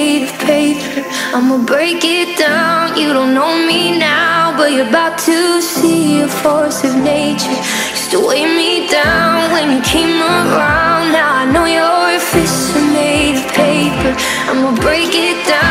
made of paper. I'ma break it down. You don't know me now, but you're about to see a force of nature. Used to weigh me down when you came around. Now I know your fists are made of paper. I'ma break it down.